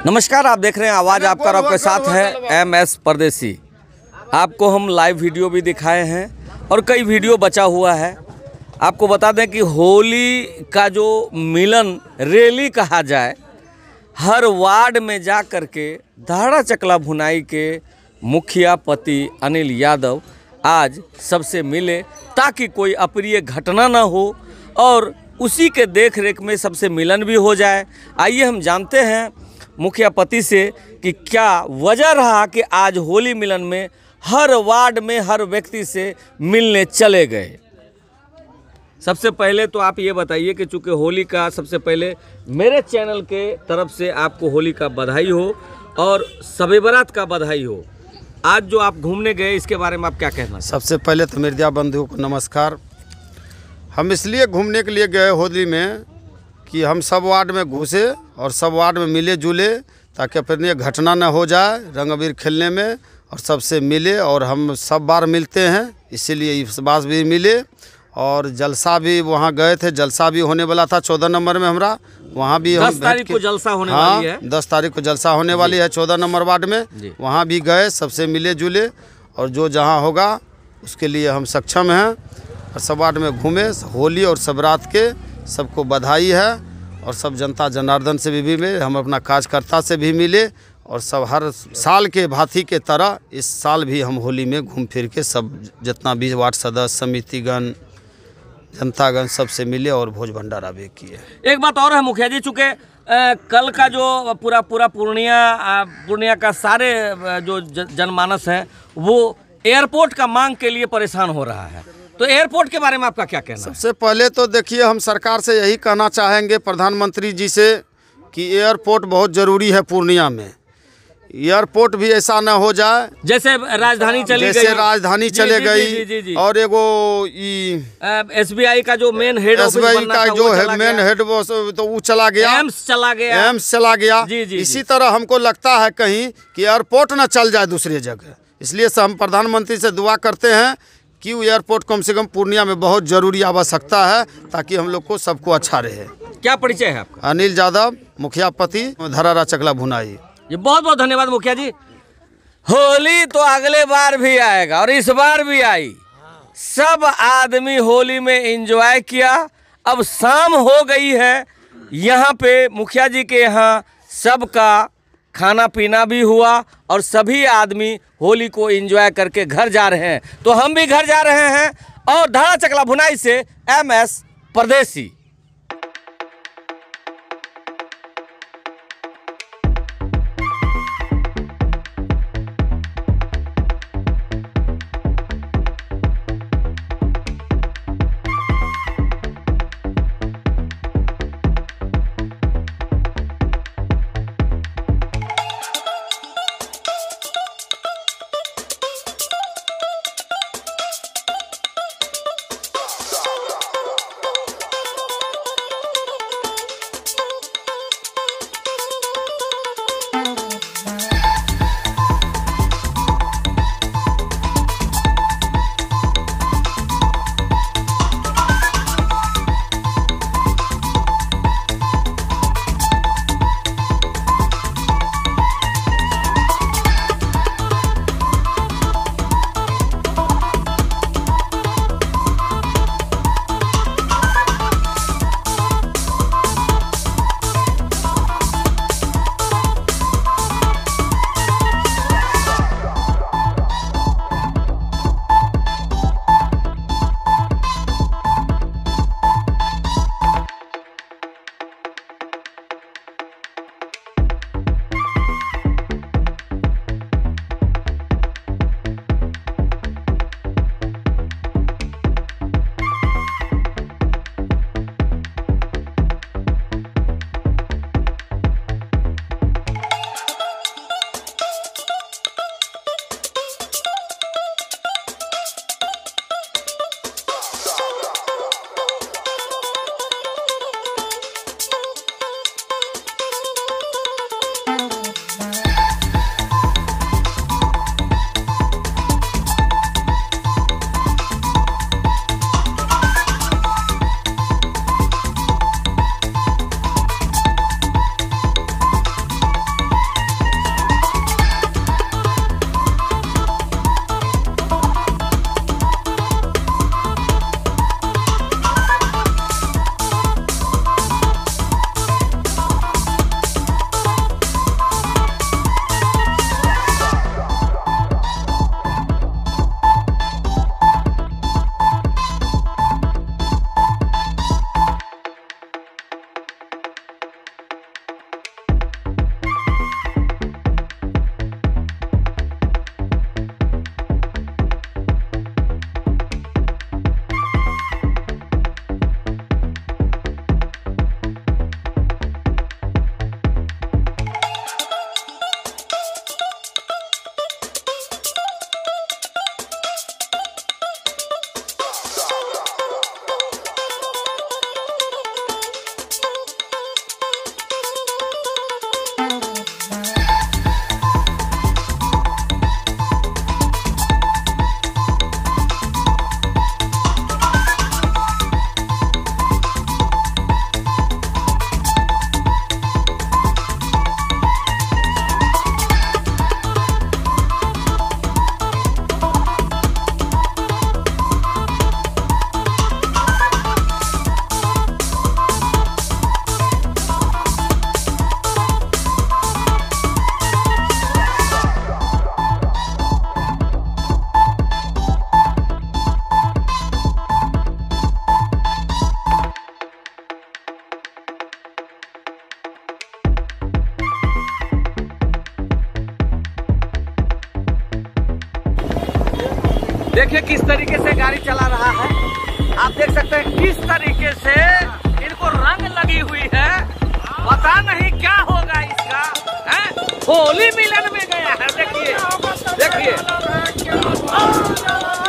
नमस्कार, आप देख रहे हैं आवाज़ आपका रॉक के साथ है MS परदेसी। आपको हम लाइव वीडियो भी दिखाए हैं और कई वीडियो बचा हुआ है। आपको बता दें कि होली का जो मिलन रैली कहा जाए, हर वार्ड में जा कर के धाड़ा चकला भुनाई के मुखिया पति अनिल यादव आज सबसे मिले ताकि कोई अप्रिय घटना ना हो और उसी के देख रेख में सबसे मिलन भी हो जाए। आइए हम जानते हैं मुखिया पति से कि क्या वजह रहा कि आज होली मिलन में हर वार्ड में हर व्यक्ति से मिलने चले गए। सबसे पहले तो आप ये बताइए कि चूँकि होली का सबसे पहले मेरे चैनल के तरफ से आपको होली का बधाई हो और शब बारात का बधाई हो। आज जो आप घूमने गए इसके बारे में आप क्या कहना? सबसे पहले तो मीडिया बंधुओं को नमस्कार। हम इसलिए घूमने के लिए गए होली में कि हम सब वार्ड में घुसे और सब वार्ड में मिले जुले ताकि अपने घटना न हो जाए रंग अबीर खेलने में, और सबसे मिले और हम सब बार मिलते हैं, इसीलिए इस बार भी मिले। और जलसा भी वहाँ गए थे, जलसा भी होने वाला था 14 नंबर में हमारा, वहाँ भी 10 तारीख को जलसा होने वाली है। 10 तारीख को जलसा होने वाली है 14 नंबर वार्ड में, वहाँ भी गए, सबसे मिले जुले और जो जहाँ होगा उसके लिए हम सक्षम हैं। और सब वार्ड में घूमे, होली और शब बारात के सबको बधाई है और सब जनता जनार्दन से भी मिले, हम अपना कार्यकर्ता से भी मिले और सब हर साल के भांति के तरह इस साल भी हम होली में घूम फिर के सब जितना भी वार्ड सदस्य समितिगण जनतागण सबसे मिले और भोज भंडारा भी किए। एक बात और है मुखिया जी, चूँकि कल का जो पूरा पूर्णिया का सारे जो जनमानस है वो एयरपोर्ट का मांग के लिए परेशान हो रहा है, तो एयरपोर्ट के बारे में आपका क्या कहना है? सबसे पहले तो देखिए, हम सरकार से यही कहना चाहेंगे प्रधानमंत्री जी से कि एयरपोर्ट बहुत ज़रूरी है पूर्णिया में। एयरपोर्ट भी ऐसा ना हो जाए जैसे राजधानी चले गई और एगो SBI का जो मेन हेड SBI का जो है मेन हेड तो वो चला गया, एम्स चला गया। इसी तरह हमको लगता है कहीं कि एयरपोर्ट ना चल जाए दूसरी जगह, इसलिए से हम प्रधानमंत्री से दुआ करते हैं कि एयरपोर्ट कम से कम पूर्णिया में बहुत ज़रूरी आवश्यकता है ताकि हम लोग को सबको अच्छा रहे। क्या परिचय है आपका? अनिल यादव, मुखिया पति, धाड़ा चकला भुनाई। ये बहुत बहुत धन्यवाद मुखिया जी। होली तो अगले बार भी आएगा और इस बार भी आई। सब आदमी होली में एंजॉय किया। अब शाम हो गई है, यहाँ पे मुखिया जी के यहाँ सबका खाना पीना भी हुआ और सभी आदमी होली को एंजॉय करके घर जा रहे हैं, तो हम भी घर जा रहे हैं। और धाड़ा चकला भुनाई से MS परदेसी। देखिए किस तरीके से गाड़ी चला रहा है। आप देख सकते हैं किस तरीके से इनको रंग लगी हुई है। पता नहीं क्या होगा इसका, है? होली मिलन में गया है। देखिए देखिए